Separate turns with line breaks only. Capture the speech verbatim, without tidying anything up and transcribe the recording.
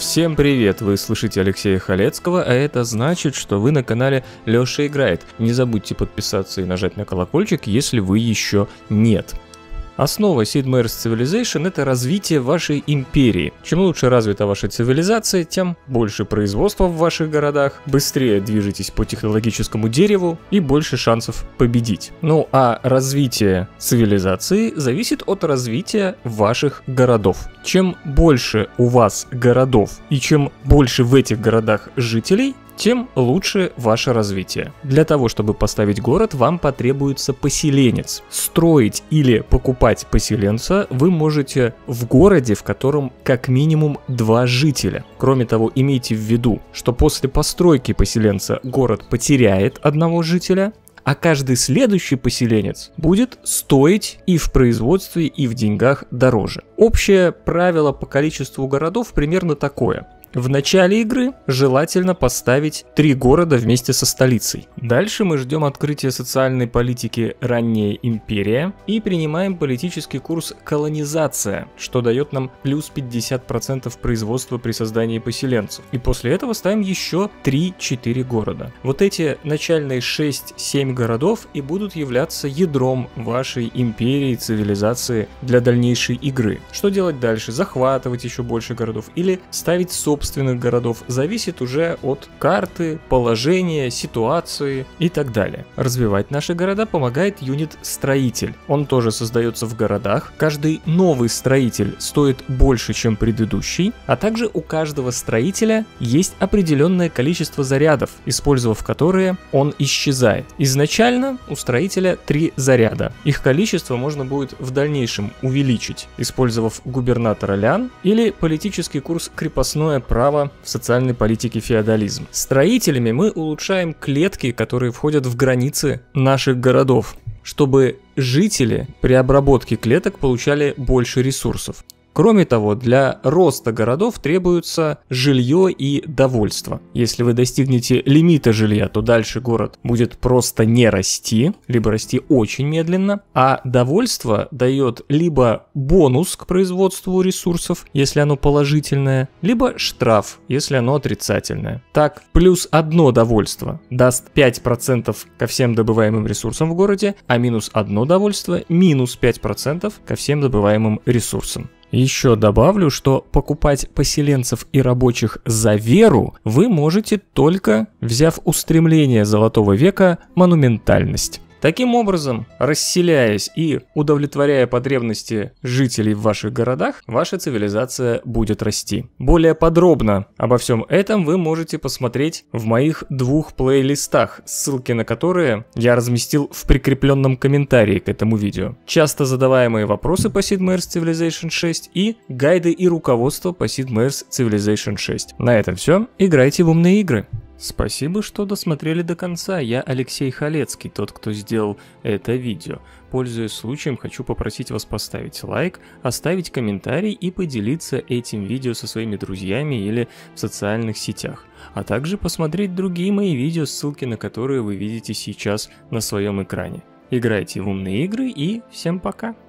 Всем привет! Вы слышите Алексея Халецкого, а это значит, что вы на канале Леша Играет. Не забудьте подписаться и нажать на колокольчик, если вы еще нет. Основа Sid Meier's Civilization — это развитие вашей империи. Чем лучше развита ваша цивилизация, тем больше производства в ваших городах, быстрее движетесь по технологическому дереву и больше шансов победить. Ну а развитие цивилизации зависит от развития ваших городов. Чем больше у вас городов и чем больше в этих городах жителей, тем лучше ваше развитие. Для того, чтобы поставить город, вам потребуется поселенец. Строить или покупать поселенца вы можете в городе, в котором как минимум два жителя. Кроме того, имейте в виду, что после постройки поселенца город потеряет одного жителя, а каждый следующий поселенец будет стоить и в производстве, и в деньгах дороже. Общее правило по количеству городов примерно такое. В начале игры желательно поставить три города вместе со столицей. Дальше мы ждем открытия социальной политики «Ранняя империя» и принимаем политический курс «Колонизация», что дает нам плюс пятьдесят процентов производства при создании поселенцев. И после этого ставим еще три-четыре города. Вот эти начальные шесть-семь городов и будут являться ядром вашей империи, цивилизации для дальнейшей игры. Что делать дальше? Захватывать еще больше городов или ставить собственные собственных городов, зависит уже от карты, положения, ситуации и так далее. Развивать наши города помогает юнит «Строитель». Он тоже создается в городах. Каждый новый строитель стоит больше, чем предыдущий, а также у каждого строителя есть определенное количество зарядов, использовав которые он исчезает. Изначально у строителя три заряда. Их количество можно будет в дальнейшем увеличить, использовав губернатора Лян или политический курс «Крепостное право в социальной политике феодализм». Строителями мы улучшаем клетки, которые входят в границы наших городов, чтобы жители при обработке клеток получали больше ресурсов. Кроме того, для роста городов требуется жилье и довольство. Если вы достигнете лимита жилья, то дальше город будет просто не расти, либо расти очень медленно, а довольство дает либо бонус к производству ресурсов, если оно положительное, либо штраф, если оно отрицательное. Так, плюс одно довольство даст пять процентов ко всем добываемым ресурсам в городе, а минус одно довольство минус пять процентов ко всем добываемым ресурсам. Еще добавлю, что покупать поселенцев и рабочих за веру вы можете только взяв устремление Золотого века монументальность. Таким образом, расселяясь и удовлетворяя потребности жителей в ваших городах, ваша цивилизация будет расти. Более подробно обо всем этом вы можете посмотреть в моих двух плейлистах, ссылки на которые я разместил в прикрепленном комментарии к этому видео. Часто задаваемые вопросы по Sid Meier's Civilization шесть и гайды и руководство по Sid Meier's Civilization шесть. На этом все. Играйте в умные игры. Спасибо, что досмотрели до конца. Я Алексей Халецкий, тот, кто сделал это видео. Пользуясь случаем, хочу попросить вас поставить лайк, оставить комментарий и поделиться этим видео со своими друзьями или в социальных сетях. А также посмотреть другие мои видео, ссылки на которые вы видите сейчас на своем экране. Играйте в умные игры и всем пока!